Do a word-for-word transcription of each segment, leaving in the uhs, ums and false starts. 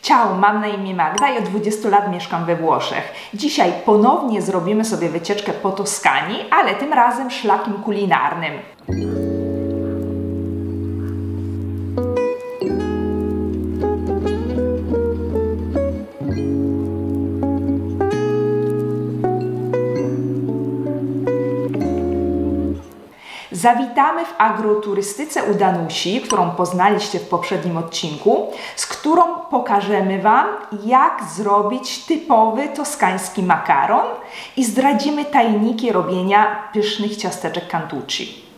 Ciao, mam na imię Magda i od dwudziestu lat mieszkam we Włoszech. Dzisiaj ponownie zrobimy sobie wycieczkę po Toskanii, ale tym razem szlakiem kulinarnym. Zawitamy w agroturystyce u Danusi, którą poznaliście w poprzednim odcinku, z którą pokażemy Wam, jak zrobić typowy toskański makaron i zdradzimy tajniki robienia pysznych ciasteczek cantucci.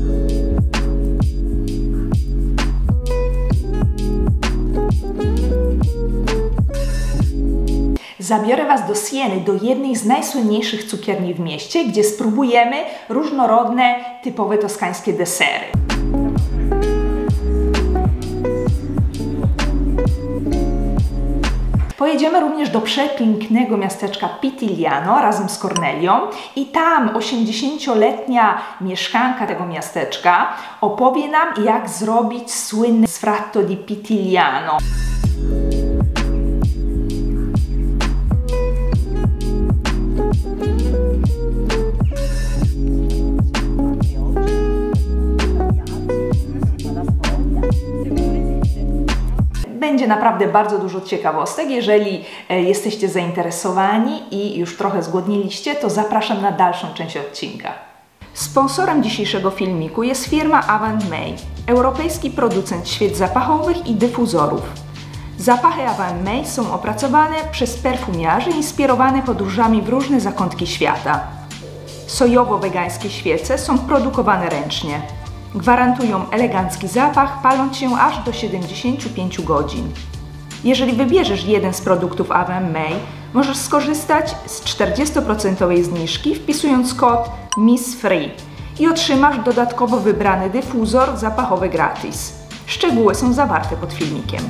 Zabiorę Was do Sieny, do jednej z najsłynniejszych cukierni w mieście, gdzie spróbujemy różnorodne, typowe toskańskie desery. Pojedziemy również do przepięknego miasteczka Pitigliano razem z Cornelią i tam osiemdziesięcioletnia mieszkanka tego miasteczka opowie nam, jak zrobić słynny sfratto di Pitigliano. Będzie naprawdę bardzo dużo ciekawostek. Jeżeli jesteście zainteresowani i już trochę zgłodniliście, to zapraszam na dalszą część odcinka. Sponsorem dzisiejszego filmiku jest firma Avant May, europejski producent świec zapachowych i dyfuzorów. Zapachy Avant May są opracowane przez perfumiarzy inspirowane podróżami w różne zakątki świata. Sojowo-wegańskie świece są produkowane ręcznie. Gwarantują elegancki zapach, paląc się aż do siedemdziesięciu pięciu godzin. Jeżeli wybierzesz jeden z produktów Avant May, możesz skorzystać z czterdziestoprocentowej zniżki, wpisując kod Miss Free i otrzymasz dodatkowo wybrany dyfuzor zapachowy gratis. Szczegóły są zawarte pod filmikiem.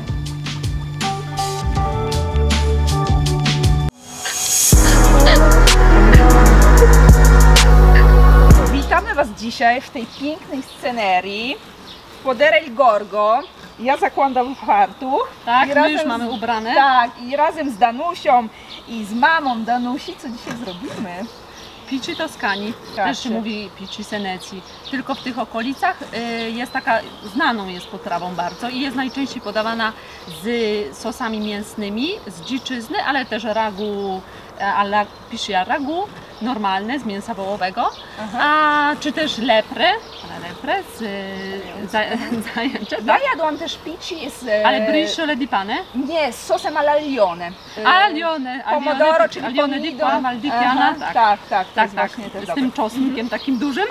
Witamy Was dzisiaj w tej pięknej scenerii w Podere il Gorgo. Ja zakładam fartuch. Tak, my razem już mamy ubrane. Tak, i razem z Danusią i z mamą Danusi, co dzisiaj zrobimy? Pici Toskanii, tak, też się mówi Pici Senecji. Tylko w tych okolicach y, jest taka, znaną jest potrawą bardzo i jest najczęściej podawana z sosami mięsnymi, z dziczyzny, ale też ragu, alla Pici al ragu, normalne, z mięsa wołowego, aha, a czy też lepre, lepre z zajęcze. Ja jadłam też pici z... Ale briciole di pane? Nie, z sosem alla lione. A lione, pomodoro, czyli lione di qua, val di piana, tak, tak, tak, tak, tak, tak, z tym czosnkiem mm-hmm. takim dużym.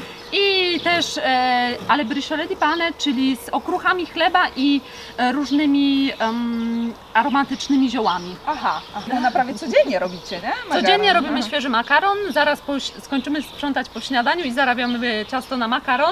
I też e, ale briciole di pane, czyli z okruchami chleba i e, różnymi um, aromatycznymi ziołami. Aha, aha. No prawie codziennie robicie, nie? Makaron. Codziennie robimy aha. świeży makaron, zaraz po, skończymy sprzątać po śniadaniu i zarabiamy ciasto na makaron.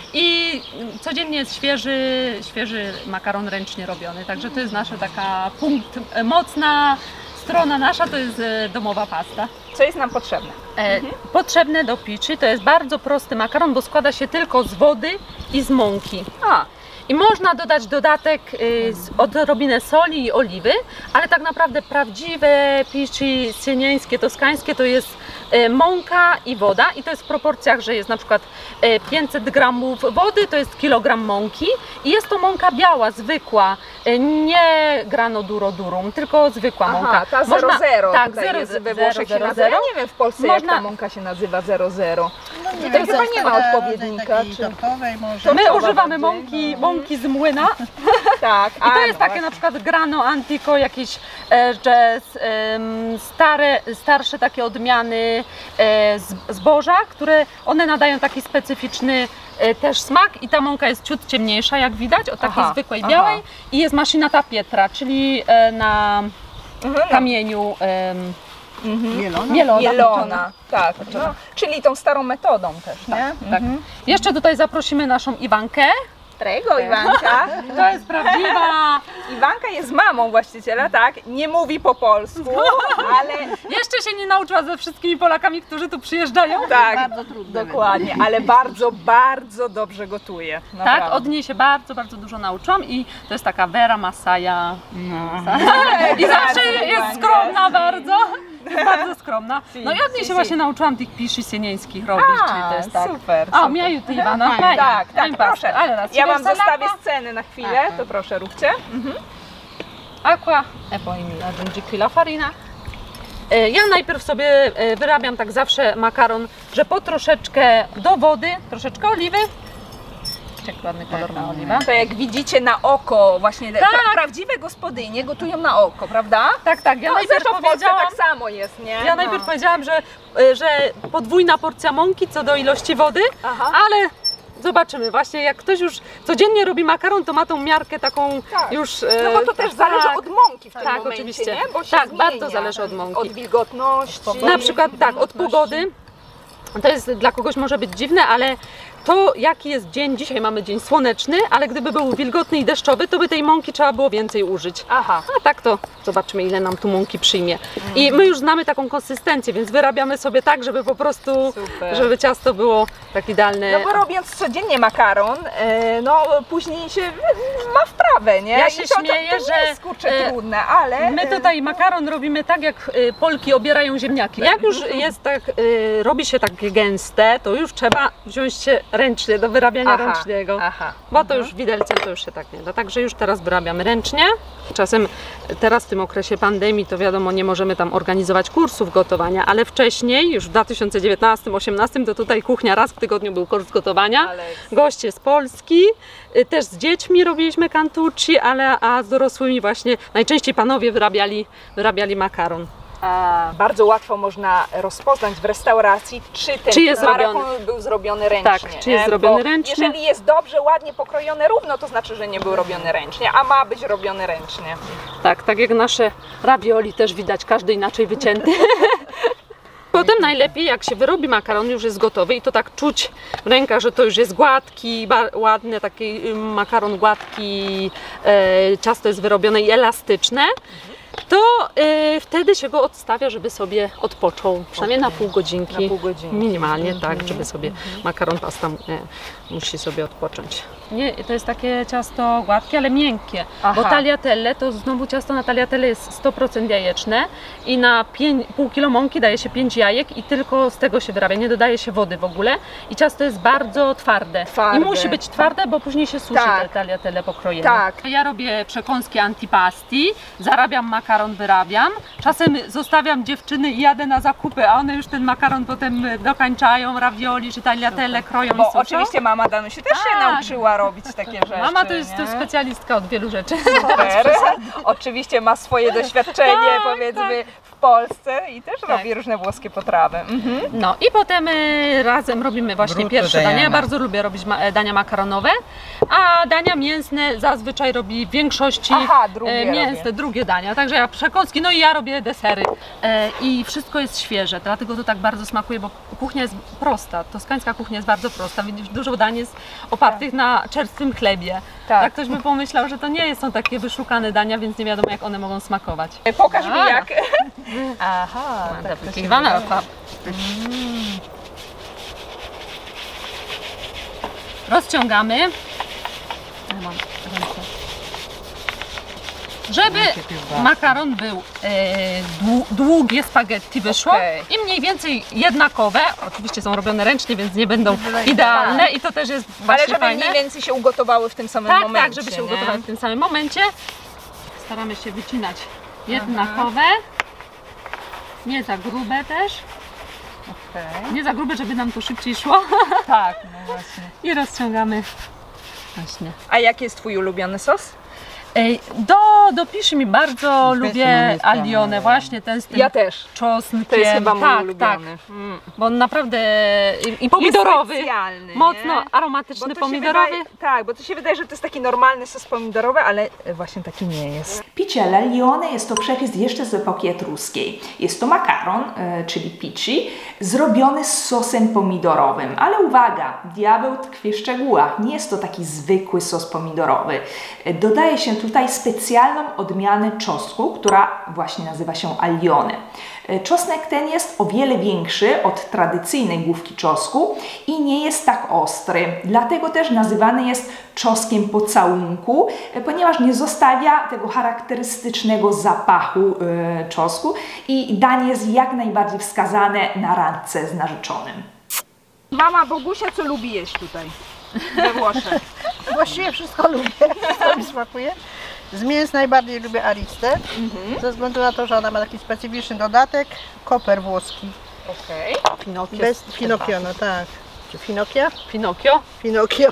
I codziennie jest świeży, świeży makaron ręcznie robiony, także to jest nasza taka punkt, mocna strona nasza, to jest domowa pasta. Co jest nam potrzebne? E, mhm. Potrzebne do piczy to jest bardzo prosty makaron, bo składa się tylko z wody i z mąki. A. I można dodać dodatek y, z odrobinę soli i oliwy, ale tak naprawdę prawdziwe pici sieniańskie, toskańskie to jest y, mąka i woda i to jest w proporcjach, że jest na przykład y, pięćset gramów wody, to jest kilogram mąki i jest to mąka biała, zwykła, y, nie grano duro durum, tylko zwykła aha, mąka. Ta zero zero, tak, zero, jest we Włoszech zero, się nazywa. Ja nie wiem w Polsce można, jak ta mąka się nazywa zero zero. No nie, to chyba nie ma odpowiednika. Czy... To my używamy mąki, mąki z młyna. Tak, i to jest takie na przykład grano antico, jakieś e, że, e, stare, starsze takie odmiany e, zboża, które one nadają taki specyficzny e, też smak i ta mąka jest ciut ciemniejsza, jak widać, od takiej aha, zwykłej białej aha. i jest maszynata Pietra, czyli e, na mhm. kamieniu e, mhm. mielona, mielona, mielona. Tak, no, czyli tą starą metodą też, tak, nie? Tak. Mhm. Jeszcze tutaj zaprosimy naszą Iwankę. Którego Iwanka? To jest prawdziwa. Iwanka jest mamą właściciela, tak? Nie mówi po polsku, ale... Jeszcze jeszcze się nie nauczyła ze wszystkimi Polakami, którzy tu przyjeżdżają. Tak, bardzo trudne. dokładnie, ale bardzo, bardzo dobrze gotuje. Naprawdę. Tak, od niej się bardzo, bardzo dużo nauczyłam i to jest taka Vera Masaja. No. I zawsze jest skromna bardzo. Jest bardzo skromna. No i od niej się właśnie nauczyłam tych piszy sienieńskich robić, A, czyli to jest tak. super. A, super. miałam tu Iwana. Tak, tak, proszę. Ja wam zostawię sceny. sceny na chwilę, to proszę róbcie. Mhm. Aqua e poi mi aggiungi qui la farina. E, Ja najpierw sobie e, wyrabiam tak zawsze makaron, że po troszeczkę do wody, troszeczkę oliwy. Jak ładny kolor ma oliwa. To jak widzicie na oko, właśnie Tak. pra prawdziwe gospodynie gotują na oko, prawda? Tak, tak, ja No najpierw zresztą w Polsce powiedziałam, tak samo jest, nie? ja najpierw powiedziałam, że, e, że podwójna porcja mąki co do ilości wody, Aha. ale zobaczymy, właśnie jak ktoś już codziennie robi makaron, to ma tą miarkę taką Tak. już... e, No bo to też zależy tak. od mąki w tym Tak, momencie, oczywiście. nie? Bo się Tak, zmienia. bardzo zależy od mąki. Od wilgotności. Na przykład tak, od pogody. To jest dla kogoś może być dziwne, ale to jaki jest dzień, dzisiaj mamy dzień słoneczny, ale gdyby był wilgotny i deszczowy, to by tej mąki trzeba było więcej użyć. Aha. A tak to zobaczymy, ile nam tu mąki przyjmie. I my już znamy taką konsystencję, więc wyrabiamy sobie tak, żeby po prostu, Super. żeby ciasto było tak idealne. No bo robiąc codziennie makaron, e, no później się ma wprawę, nie? Ja I się to, śmieję, to, to że, nie jest, kurczę, e, trudne, ale... My tutaj makaron robimy tak, jak y, Polki obierają ziemniaki. Jak już jest tak, y, robi się takie gęste, to już trzeba wziąć się ręcznie do wyrabiania Aha, ręcznego. aha. Bo to już widelcem to już się tak nie da. Także już teraz wyrabiamy ręcznie. Czasem teraz w tym okresie pandemii to wiadomo, nie możemy tam organizować kursów gotowania, ale wcześniej, już w dwa tysiące dziewiętnastym osiemnastym, to tutaj kuchnia raz w tygodniu był kurs gotowania. Ale- Goście z Polski, y, też z dziećmi robiliśmy cantucci, ale a z dorosłymi właśnie najczęściej panowie wyrabiali, wyrabiali makaron. A, bardzo łatwo można rozpoznać w restauracji, czy ten Czy jest makaron zrobiony. był zrobiony ręcznie. Tak, czy jest nie? zrobiony Bo ręcznie. Jeżeli jest dobrze, ładnie pokrojony równo, to znaczy, że nie był robiony ręcznie, a ma być robiony ręcznie. Tak, tak jak nasze ravioli też widać, każdy inaczej wycięty. Potem najlepiej, jak się wyrobi makaron, już jest gotowy i to tak czuć w rękach, że to już jest gładki, ładny taki makaron gładki, e, ciasto jest wyrobione i elastyczne, to e, wtedy się go odstawia, żeby sobie odpoczął, przynajmniej na pół godzinki. Na pół godzinki. Minimalnie, tak, żeby sobie makaron pasta e, musi sobie odpocząć. Nie, to jest takie ciasto gładkie, ale miękkie, Aha. bo tagliatelle to znowu ciasto na tagliatelle jest sto procent jajeczne i na pół kilo mąki daje się pięć jajek i tylko z tego się wyrabia, nie dodaje się wody w ogóle i ciasto jest bardzo twarde. Twarde. I musi być twarde, bo później się suszy Tak. te tagliatelle pokrojone. Tak. Ja robię przekąski antipasti, zarabiam makaron, wyrabiam, czasem zostawiam dziewczyny i jadę na zakupy, a one już ten makaron potem dokańczają, ravioli czy tagliatelle kroją i Bo suszą. oczywiście mama Danusi też się Tak. nauczyła robić takie rzeczy. Mama to jest nie? to specjalistka od wielu rzeczy. Super. Oczywiście ma swoje doświadczenie, Tak, powiedzmy, w Polsce i też robi różne włoskie potrawy. Mhm. No i potem y, razem robimy właśnie Brutto pierwsze Diana. dania. Ja bardzo lubię robić ma, e, dania makaronowe, a dania mięsne zazwyczaj robi w większości Aha, drugie e, mięsne, robię. drugie dania. Także ja przekąski, no i ja robię desery. E, I wszystko jest świeże, dlatego to tak bardzo smakuje, bo kuchnia jest prosta. Toskańska kuchnia jest bardzo prosta. Widzisz, dużo dań jest opartych na czerstwym chlebie. Tak. Tak ktoś by pomyślał, że to nie są takie wyszukane dania, więc nie wiadomo, jak one mogą smakować. Pokaż mi A. jak. Aha, tak to się Iwana, wygląda. Rozciągamy. Ja mam ręce. Żeby makaron był e, dłu- długie spaghetti wyszło Okej. i mniej więcej jednakowe. Oczywiście są robione ręcznie, więc nie będą idealne i to też jest Ale właśnie żeby fajne. mniej więcej się ugotowały w tym samym Tak, momencie. tak, żeby się nie? ugotowały w tym samym momencie. Staramy się wycinać jednakowe. Nie za grube też. Okej. Nie za grube, żeby nam to szybciej szło. Tak, no właśnie. I rozciągamy. Właśnie. A jaki jest twój ulubiony sos? Ej, do, do piszy mi bardzo lubię jest Alione, fajny. właśnie ten z tym Ja też. czosnkiem. To jest chyba mój tak, ulubiony. Tak, mm, bo on naprawdę i, i pomidorowy, Specjalny, mocno nie? aromatyczny Bo to się pomidorowy. Wydaje, tak, bo to się wydaje, że to jest taki normalny sos pomidorowy, ale właśnie taki nie jest. Picciella Lione jest to przepis jeszcze z epoki etruskiej. Jest to makaron, e, czyli pici, zrobiony z sosem pomidorowym. Ale uwaga, diabeł tkwi w szczegółach. Nie jest to taki zwykły sos pomidorowy. E, Dodaje się tutaj specjalną specjalną odmianę czosnku, która właśnie nazywa się Aglione. Czosnek ten jest o wiele większy od tradycyjnej główki czosnku i nie jest tak ostry. Dlatego też nazywany jest czosnkiem pocałunku, ponieważ nie zostawia tego charakterystycznego zapachu yy, czosnku i danie jest jak najbardziej wskazane na randce z narzeczonym. Mama Bogusia co lubi jeść tutaj we Włoszech? Właściwie wszystko lubię, wszystko mi smakuje. Z mięs najbardziej lubię aristę, mhm. ze względu na to, że ona ma taki specyficzny dodatek, koper włoski. Okej. Okay. Pinokio. Bez Pinokio, no tak. Czy Finokio? Pinokio? Pinokio.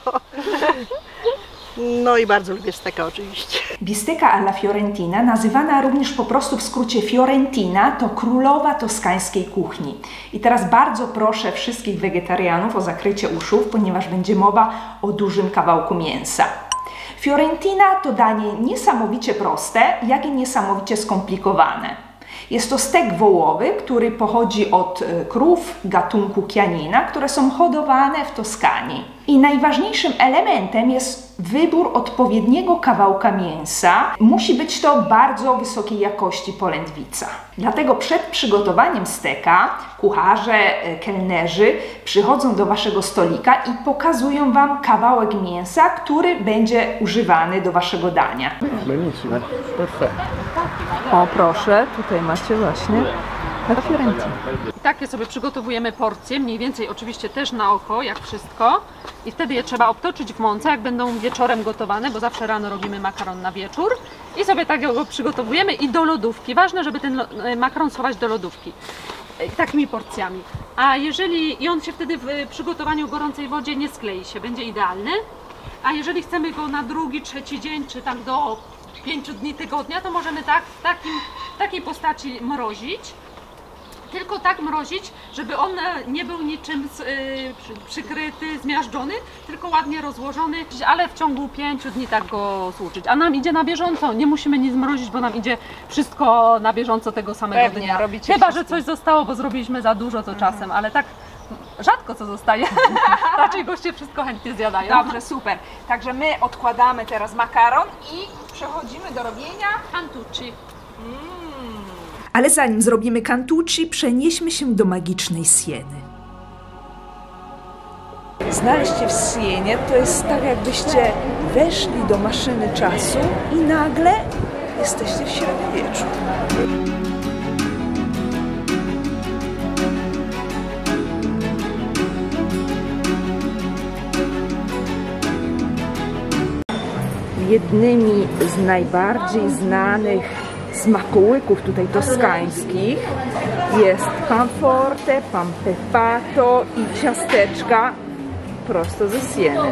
No i bardzo lubię steka oczywiście. Bistecca alla Fiorentina, nazywana również po prostu w skrócie Fiorentina, to królowa toskańskiej kuchni. I teraz bardzo proszę wszystkich wegetarianów o zakrycie uszów, ponieważ będzie mowa o dużym kawałku mięsa. Fiorentina to danie niesamowicie proste, jak i niesamowicie skomplikowane. Jest to stek wołowy, który pochodzi od krów gatunku Chianina, które są hodowane w Toskanii. I najważniejszym elementem jest wybór odpowiedniego kawałka mięsa. Musi być to bardzo wysokiej jakości polędwica. Dlatego przed przygotowaniem steka kucharze, kelnerzy przychodzą do waszego stolika i pokazują wam kawałek mięsa, który będzie używany do waszego dania. Benissimo, perfetto. O proszę, tutaj macie właśnie la Fiorentina. Takie sobie przygotowujemy porcje, mniej więcej oczywiście też na oko, jak wszystko. I wtedy je trzeba obtoczyć w mące, jak będą wieczorem gotowane, bo zawsze rano robimy makaron na wieczór. I sobie tak go przygotowujemy i do lodówki. Ważne, żeby ten makaron schować do lodówki. Takimi porcjami. A jeżeli i on się wtedy w przygotowaniu w gorącej wodzie nie sklei się, będzie idealny. A jeżeli chcemy go na drugi, trzeci dzień, czy tam do pięciu dni tygodnia, to możemy tak w takim, takiej postaci mrozić. Tylko tak mrozić, żeby on nie był niczym yy, przykryty, zmiażdżony, tylko ładnie rozłożony, ale w ciągu pięciu dni tak go służyć. A nam idzie na bieżąco, nie musimy nic mrozić, bo nam idzie wszystko na bieżąco tego samego Pewnie, dnia. robicie Chyba, wszystko. że coś zostało, bo zrobiliśmy za dużo to czasem, mhm. ale tak rzadko co zostaje. Raczej goście wszystko chętnie zjadają. Dobrze, super. Także my odkładamy teraz makaron i przechodzimy do robienia Cantucci. Mm. Ale zanim zrobimy cantucci, przenieśmy się do magicznej Sieny. Znaleźć się w Sienie to jest tak, jakbyście weszli do maszyny czasu i nagle jesteście w średniowieczu. Jednymi z najbardziej znanych smakołyków tutaj toskańskich jest panforte, pan peppato i ciasteczka prosto ze Sieny.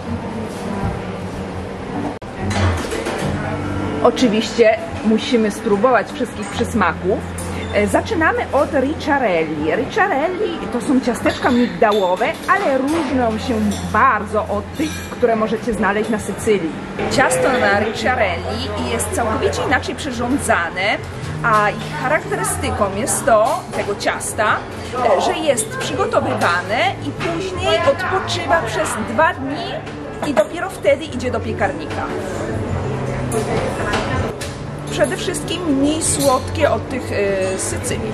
Oczywiście musimy spróbować wszystkich przysmaków. Zaczynamy od ricciarelli. Ricciarelli to są ciasteczka migdałowe, ale różnią się bardzo od tych, które możecie znaleźć na Sycylii. Ciasto na ricciarelli jest całkowicie inaczej przyrządzane, a ich charakterystyką jest to, tego ciasta, że jest przygotowywane i później odpoczywa przez dwa dni i dopiero wtedy idzie do piekarnika. Przede wszystkim mniej słodkie od tych yy, Sycylii.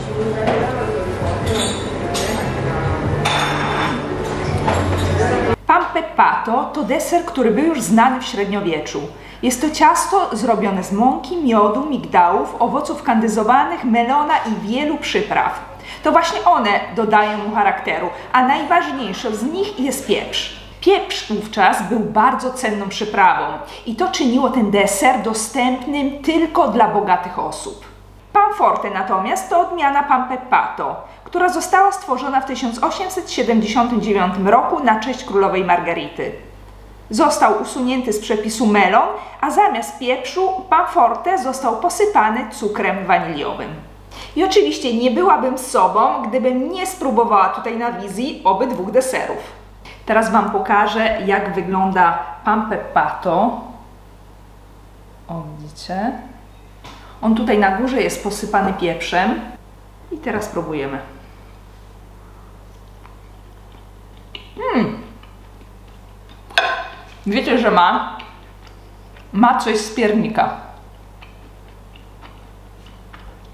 Pan peppato to deser, który był już znany w średniowieczu. Jest to ciasto zrobione z mąki, miodu, migdałów, owoców kandyzowanych, melona i wielu przypraw. To właśnie one dodają mu charakteru, a najważniejsze z nich jest pieprz. Pieprz wówczas był bardzo cenną przyprawą i to czyniło ten deser dostępnym tylko dla bogatych osób. Panforte natomiast to odmiana pan peppato, która została stworzona w tysiąc osiemset siedemdziesiątym dziewiątym roku na cześć królowej Margarity. Został usunięty z przepisu melon, a zamiast pieprzu panforte został posypany cukrem waniliowym. I oczywiście nie byłabym sobą, gdybym nie spróbowała tutaj na wizji obydwu deserów. Teraz Wam pokażę, jak wygląda pan peppato. O, widzicie? On tutaj na górze jest posypany pieprzem. I teraz spróbujemy. Hmm. Wiecie, że ma? Ma coś z piernika.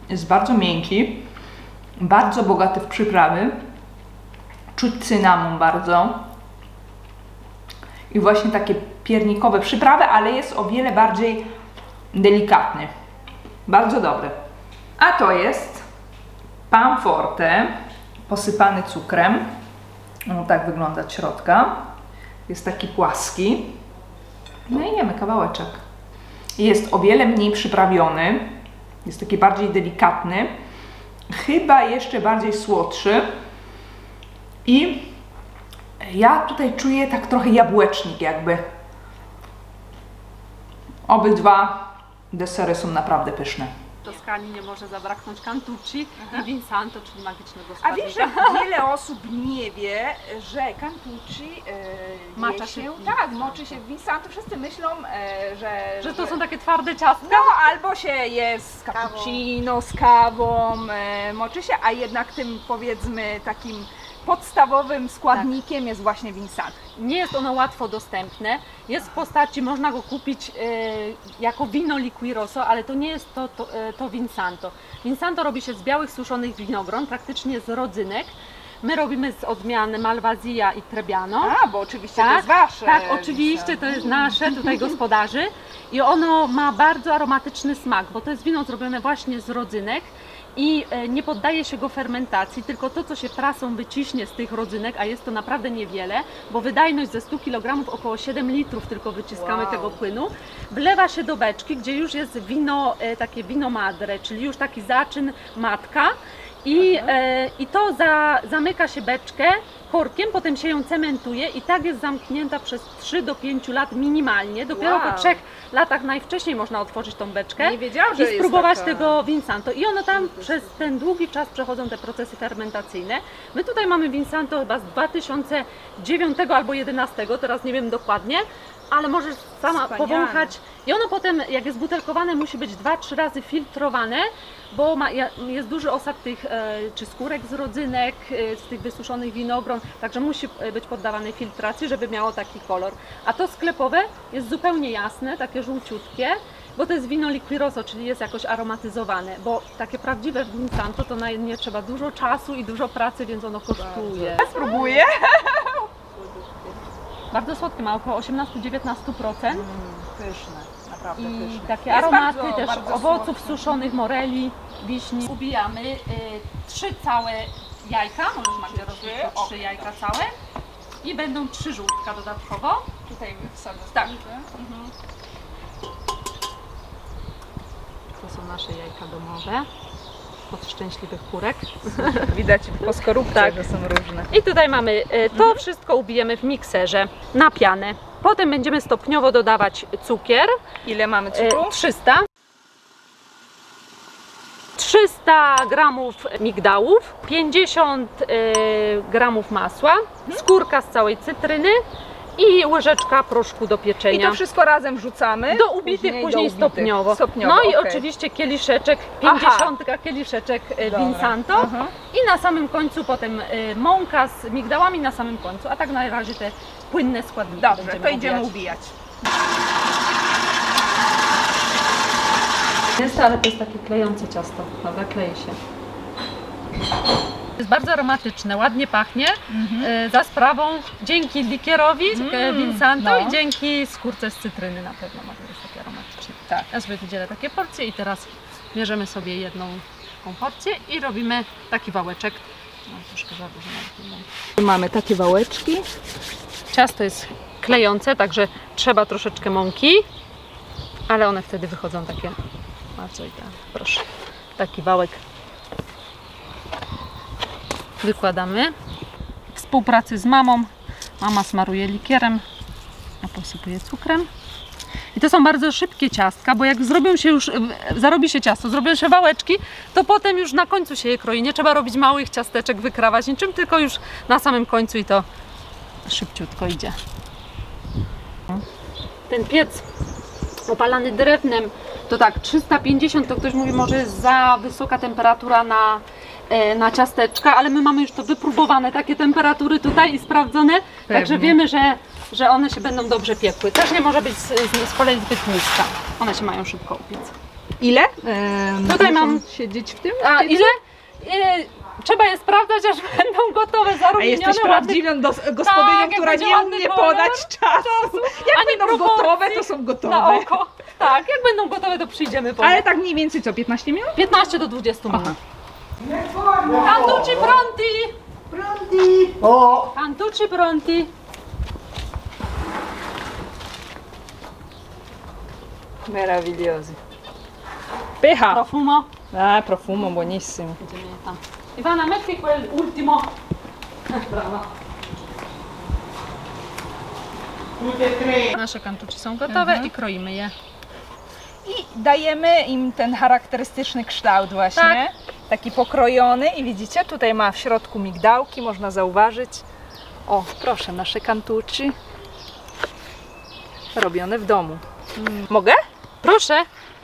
Jest bardzo miękki, bardzo bogaty w przyprawy. Czuć cynamon bardzo. I właśnie takie piernikowe przyprawy, ale jest o wiele bardziej delikatny. Bardzo dobry. A to jest pan forte posypany cukrem. No, tak wygląda od środka. Jest taki płaski. No i jemy kawałeczek. Jest o wiele mniej przyprawiony. Jest taki bardziej delikatny. Chyba jeszcze bardziej słodszy. I ja tutaj czuję tak trochę jabłecznik jakby. Obydwa desery są naprawdę pyszne. W Toskanii nie może zabraknąć Cantucci i Vinsanto, czyli magicznego A składnika. wiesz, że wiele osób nie wie, że Cantucci e, Macza je się się, w tak, moczy się w Vinsanto. Wszyscy myślą, e, że, Że to są takie twarde ciastka? No, albo się je z cappuccino, z kawą, e, moczy się, a jednak tym, powiedzmy, takim podstawowym składnikiem jest właśnie Vinsanto. Nie jest ono łatwo dostępne. Jest w postaci, można go kupić e, jako wino liquiroso, ale to nie jest to, to, e, to Vinsanto. Vinsanto robi się z białych suszonych winogron, praktycznie z rodzynek. My robimy z odmian Malvasia i Trebbiano. A, bo oczywiście to jest wasze. Tak, oczywiście to jest nasze, tutaj gospodarzy. I ono ma bardzo aromatyczny smak, bo to jest wino zrobione właśnie z rodzynek. I nie poddaje się go fermentacji, tylko to, co się prasą wyciśnie z tych rodzynek, a jest to naprawdę niewiele, bo wydajność ze stu kilogramów około siedem litrów tylko wyciskamy Wow. tego płynu, wlewa się do beczki, gdzie już jest wino, takie wino madre, czyli już taki zaczyn matka. I, e, i to za, zamyka się beczkę korkiem, potem się ją cementuje i tak jest zamknięta przez trzy do pięciu lat minimalnie. Dopiero Wow. po trzech latach najwcześniej można otworzyć tą beczkę Nie wiedziałam, że i jest spróbować taka... tego Vinsanto. I one tam przez ten długi czas przechodzą te procesy fermentacyjne. My tutaj mamy Vinsanto chyba z dwa tysiące dziewiątego albo jedenastego, teraz nie wiem dokładnie, ale możesz sama Wspaniale. powąchać. I ono potem, jak jest butelkowane, musi być dwa trzy razy filtrowane, bo ma, jest duży osad tych, e, czy skórek z rodzynek, e, z tych wysuszonych winogron, także musi być poddawane filtracji, żeby miało taki kolor. A to sklepowe jest zupełnie jasne, takie żółciutkie, bo to jest wino liquiroso, czyli jest jakoś aromatyzowane, bo takie prawdziwe Vinsanto to na nie trzeba dużo czasu i dużo pracy, więc ono kosztuje. Ja spróbuję. Bardzo słodkie, ma około osiemnaście do dziewiętnastu procent. Mm, pyszne, naprawdę I pyszne. takie Jest aromaty bardzo, też bardzo owoców słodkie. suszonych, moreli, wiśni. Ubijamy y, trzy całe jajka, możesz Magda rozbić to trzy jajka całe i będą trzy żółtka dodatkowo. Tutaj wsadzę. Tak. Mhm. To są nasze jajka domowe od szczęśliwych kurek. Widać po skorupce, Tak. że są różne. I tutaj mamy, y, to wszystko ubijemy w mikserze na pianę. Potem będziemy stopniowo dodawać cukier. Ile mamy y, cukru? trzysta. trzysta gramów migdałów, pięćdziesiąt y, gramów masła, skórka z całej cytryny i łyżeczka proszku do I pieczenia. to wszystko razem wrzucamy? Do ubitych, później, do ubitych. stopniowo. stopniowo. No i okej. oczywiście kieliszeczek, pięćdziesiątka kieliszeczek y, Dobra. Vinsanto. Aha. I na samym końcu potem y, mąka z migdałami na samym końcu, a tak na razie te płynne składniki. Dobrze, będziemy to idziemy ubijać. ubijać. Jest, ale to jest takie klejące ciasto, prawda? Klei się. Jest bardzo aromatyczne, ładnie pachnie, e, za sprawą, dzięki likierowi mm, Vinsanto no. i dzięki skórce z cytryny na pewno może być takie aromatyczne. Tak. Ja sobie wydzielę takie porcje i teraz bierzemy sobie jedną taką porcję i robimy taki wałeczek. No, troszkę za dużo nawet. Mamy takie wałeczki. Ciasto jest klejące, także trzeba troszeczkę mąki, ale one wtedy wychodzą takie bardzo idealne. Proszę, taki wałek wykładamy. W współpracy z mamą, mama smaruje likierem, a posypuje cukrem. I to są bardzo szybkie ciastka, bo jak zrobią się już, zarobi się ciasto, zrobią się wałeczki, to potem już na końcu się je kroi. Nie trzeba robić małych ciasteczek, wykrawać niczym, tylko już na samym końcu i to szybciutko idzie. Ten piec opalany drewnem to tak trzysta pięćdziesiąt, to ktoś mówi, może jest za wysoka temperatura na, na ciasteczka, ale my mamy już to wypróbowane, takie temperatury tutaj i sprawdzone, Pewnie. także wiemy, że, że one się będą dobrze piekły. Też nie może być z, z, z kolei zbyt niska, one się mają szybko upiec. Ile? Ehm, Tutaj mam... siedzieć w tym? A ile? E, trzeba je sprawdzać, aż będą gotowe, A zarumienione. jesteś prawdziwą dos- gospodynią, Tak, jak która będzie nie ładny umie kolor, podać czasu. Jak ani będą proporcji gotowe, to są na gotowe. oko. Tak, jak będą gotowe, to przyjdziemy po nie. Ale tak mniej więcej co, piętnaście minut? piętnaście do dwudziestu minut. Aha. Cantucci pronti! Pronti! Oh! Cantucci pronti! Meravigliosi. Pycha. Profumo. Ah, profumo, buonissimo. Idziemy tam. Ivana, metti quel ultimo. Brawa. Nasze cantucci są gotowe Mhm. i kroimy je. I dajemy im ten charakterystyczny kształt właśnie. Tak. Taki pokrojony i widzicie, tutaj ma w środku migdałki, można zauważyć. O, proszę, nasze cantucci robione w domu. Mm. Mogę? Proszę.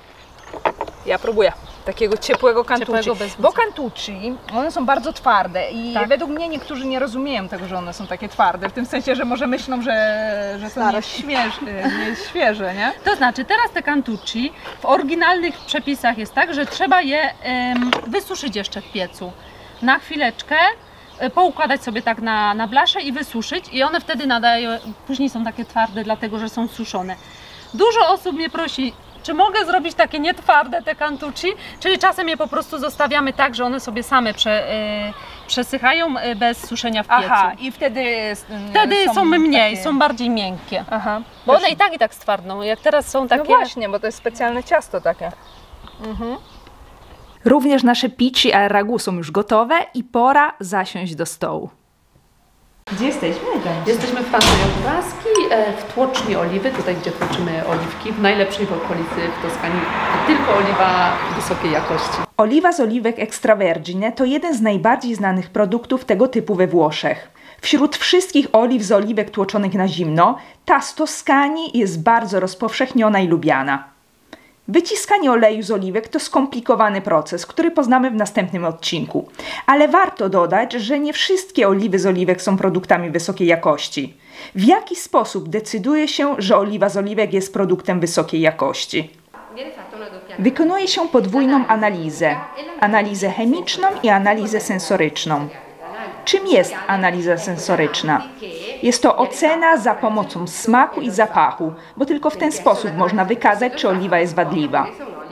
Ja próbuję. Takiego ciepłego cantucci. Ciepłego bez Bo cantucci, one są bardzo twarde i Tak. według mnie niektórzy nie rozumieją tego, że one są takie twarde. W tym sensie, że może myślą, że, że to nie jest, śmiesz, nie jest świeże, nie? To znaczy, teraz te cantucci w oryginalnych przepisach jest tak, że trzeba je em, wysuszyć jeszcze w piecu. Na chwileczkę, e, poukładać sobie tak na, na blaszę i wysuszyć i one wtedy nadają, później są takie twarde, dlatego że są suszone. Dużo osób mnie prosi, czy mogę zrobić takie nietwarde te cantucci, czyli czasem je po prostu zostawiamy tak, że one sobie same prze, e, przesychają e, bez suszenia w piecu. Aha, i wtedy Wtedy są, mniej, takie... są bardziej miękkie. Aha. Bo one i tak i tak stwardną, jak teraz są takie... No właśnie, bo to jest specjalne ciasto takie. Mhm. Również nasze pici al ragu są już gotowe i pora zasiąść do stołu. Gdzie jesteśmy? Jesteśmy w Panto Jaguarski, w tłoczni oliwy, tutaj gdzie tłoczymy oliwki, w najlepszej w okolicy w Toskanii. Tylko oliwa wysokiej jakości. Oliwa z oliwek extravergine to jeden z najbardziej znanych produktów tego typu we Włoszech. Wśród wszystkich oliw z oliwek tłoczonych na zimno, ta z Toskanii jest bardzo rozpowszechniona i lubiana. Wyciskanie oleju z oliwek to skomplikowany proces, który poznamy w następnym odcinku. Ale warto dodać, że nie wszystkie oliwy z oliwek są produktami wysokiej jakości. W jaki sposób decyduje się, że oliwa z oliwek jest produktem wysokiej jakości? Wykonuje się podwójną analizę. Analizę chemiczną i analizę sensoryczną. Czym jest analiza sensoryczna? Jest to ocena za pomocą smaku i zapachu, bo tylko w ten sposób można wykazać, czy oliwa jest wadliwa.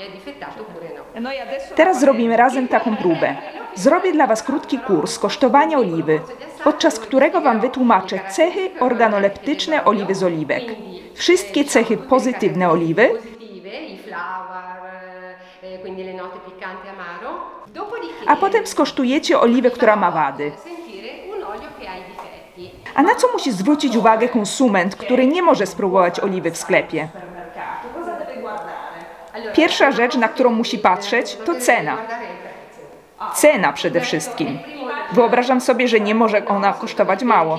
Teraz zrobimy razem taką próbę. Zrobię dla Was krótki kurs kosztowania oliwy, podczas którego Wam wytłumaczę cechy organoleptyczne oliwy z oliwek. Wszystkie cechy pozytywne oliwy, a potem skosztujecie oliwę, która ma wady. A na co musi zwrócić uwagę konsument, który nie może spróbować oliwy w sklepie? Pierwsza rzecz, na którą musi patrzeć, to cena. Cena przede wszystkim. Wyobrażam sobie, że nie może ona kosztować mało.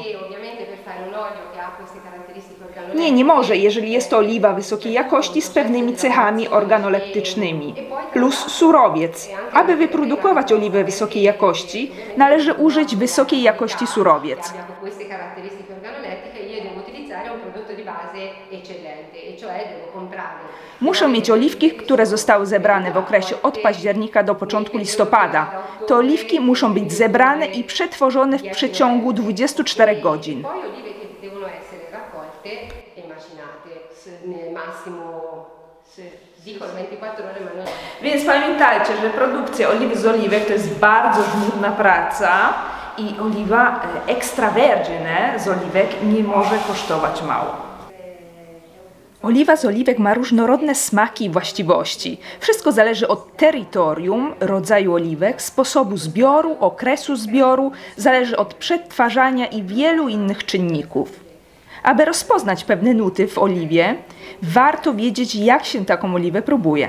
Nie, nie może, jeżeli jest to oliwa wysokiej jakości z pewnymi cechami organoleptycznymi. Plus surowiec. Aby wyprodukować oliwę wysokiej jakości, należy użyć wysokiej jakości surowiec. Muszą mieć oliwki, które zostały zebrane w okresie od października do początku listopada. Te oliwki muszą być zebrane i przetworzone w przeciągu dwudziestu czterech godzin. Więc pamiętajcie, że produkcja oliwy z oliwek to jest bardzo żmudna praca i oliwa extravergine z oliwek nie może kosztować mało. Oliwa z oliwek ma różnorodne smaki i właściwości. Wszystko zależy od terytorium, rodzaju oliwek, sposobu zbioru, okresu zbioru, zależy od przetwarzania i wielu innych czynników. Aby rozpoznać pewne nuty w oliwie, warto wiedzieć, jak się taką oliwę próbuje.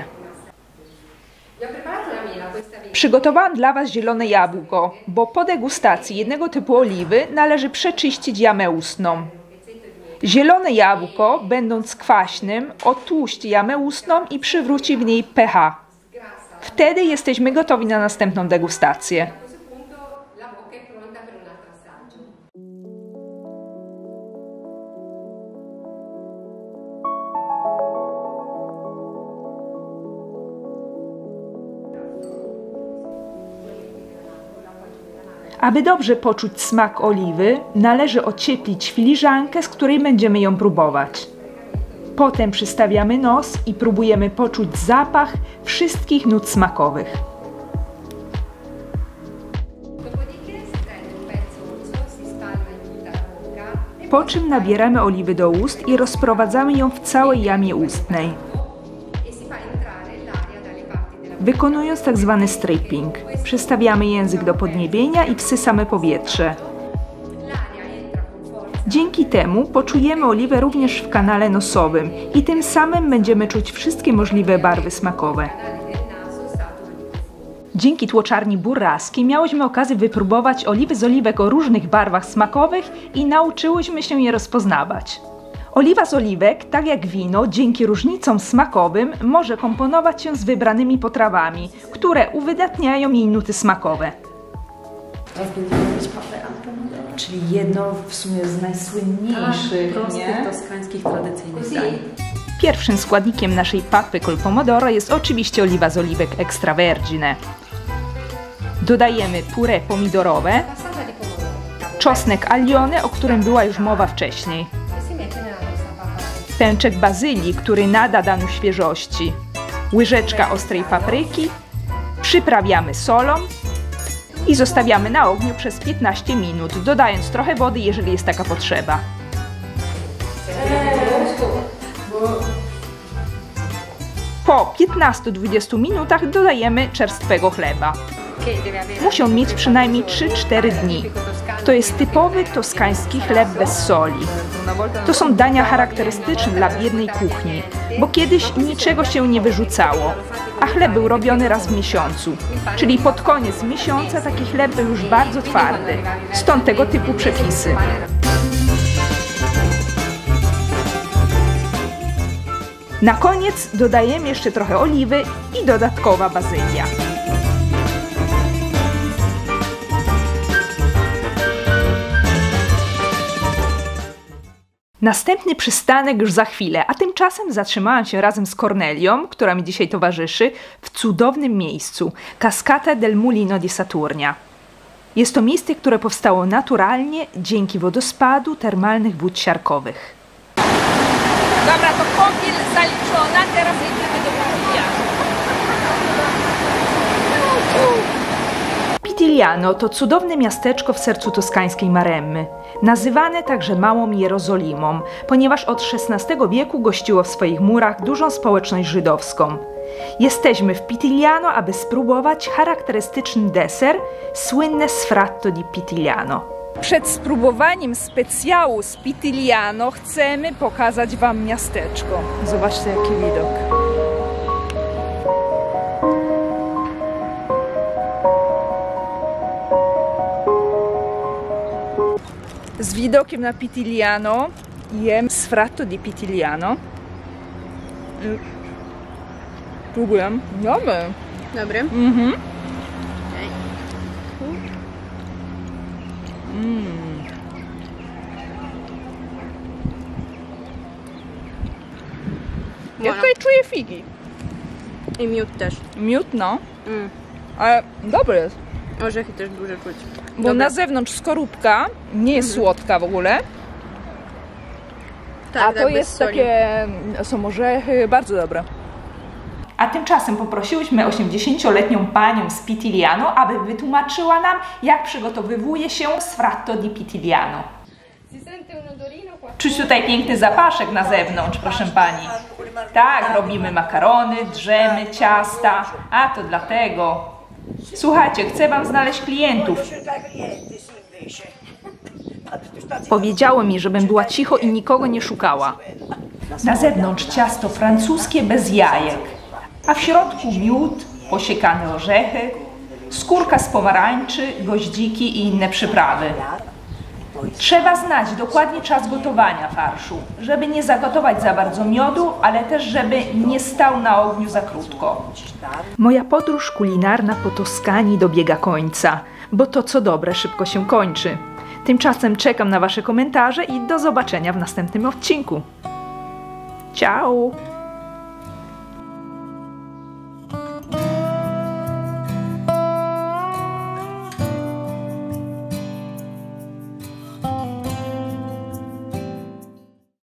Przygotowałam dla Was zielone jabłko, bo po degustacji jednego typu oliwy należy przeczyścić jamę ustną. Zielone jabłko, będąc kwaśnym, otłuści jamę ustną i przywróci w niej pH. Wtedy jesteśmy gotowi na następną degustację. Aby dobrze poczuć smak oliwy, należy ocieplić filiżankę, z której będziemy ją próbować. Potem przystawiamy nos i próbujemy poczuć zapach wszystkich nut smakowych. Po czym nabieramy oliwy do ust i rozprowadzamy ją w całej jamie ustnej, wykonując tak zwany stripping. Przystawiamy język do podniebienia i wsysamy powietrze. Dzięki temu poczujemy oliwę również w kanale nosowym i tym samym będziemy czuć wszystkie możliwe barwy smakowe. Dzięki tłoczarni Burraski miałyśmy okazję wypróbować oliwy z oliwek o różnych barwach smakowych i nauczyłyśmy się je rozpoznawać. Oliwa z oliwek, tak jak wino, dzięki różnicom smakowym może komponować się z wybranymi potrawami, które uwydatniają jej nuty smakowe. Czyli jedno w sumie z najsłynniejszych, tak, prostych, nie? toskańskich, tradycyjnych dań. Pierwszym składnikiem naszej papy col pomodoro jest oczywiście oliwa z oliwek extravergine. Dodajemy puree pomidorowe, czosnek alione, o którym była już mowa wcześniej, pęczek bazylii, który nada daniu świeżości, łyżeczka ostrej papryki, przyprawiamy solą i zostawiamy na ogniu przez piętnaście minut, dodając trochę wody, jeżeli jest taka potrzeba. Po piętnastu do dwudziestu minutach dodajemy czerstwego chleba. Musi on mieć przynajmniej trzy cztery dni. To jest typowy toskański chleb bez soli. To są dania charakterystyczne dla biednej kuchni, bo kiedyś niczego się nie wyrzucało, a chleb był robiony raz w miesiącu, czyli pod koniec miesiąca taki chleb był już bardzo twardy, stąd tego typu przepisy. Na koniec dodajemy jeszcze trochę oliwy i dodatkowa bazylia. Następny przystanek już za chwilę, a tymczasem zatrzymałam się razem z Cornelią, która mi dzisiaj towarzyszy, w cudownym miejscu Cascata del Mulino di Saturnia. Jest to miejsce, które powstało naturalnie dzięki wodospadu termalnych wód siarkowych. Dobra, to kąpiel zaliczona, teraz jedziemy do Pitigliano. Pitigliano to cudowne miasteczko w sercu toskańskiej Maremmy, nazywane także Małą Jerozolimą, ponieważ od szesnastego wieku gościło w swoich murach dużą społeczność żydowską. Jesteśmy w Pitigliano, aby spróbować charakterystyczny deser, słynne sfratto di Pitigliano. Przed spróbowaniem specjału z Pitigliano chcemy pokazać Wam miasteczko. Zobaczcie, jaki widok. Z widokiem na Pitigliano jem sfratto di Pitigliano. Próbuję. Dobry. Dobry. Mhm. Mm. Ja tutaj czuję figi. I miód też. Miód, no. Mm. Ale dobry jest. Orzechy też duże czuć. Bo Dobre. na zewnątrz skorupka nie jest mhm. słodka w ogóle. Tak, a tak, to bez jest soli. takie, są orzechy bardzo dobre. A tymczasem poprosiłyśmy osiemdziesięcioletnią panią z Pitigliano, aby wytłumaczyła nam, jak przygotowywuje się sfratto di Pitigliano. Czuć tutaj piękny zapaszek na zewnątrz, proszę pani. Tak, robimy makarony, drzemy, ciasta, a to dlatego. Słuchajcie, chcę wam znaleźć klientów. Powiedziało mi, żebym była cicho i nikogo nie szukała. Na zewnątrz ciasto francuskie bez jajek, a w środku miód, posiekane orzechy, skórka z pomarańczy, goździki i inne przyprawy. Trzeba znać dokładnie czas gotowania farszu, żeby nie zagotować za bardzo miodu, ale też żeby nie stał na ogniu za krótko. Moja podróż kulinarna po Toskanii dobiega końca, bo to co dobre szybko się kończy. Tymczasem czekam na wasze komentarze i do zobaczenia w następnym odcinku. Ciao!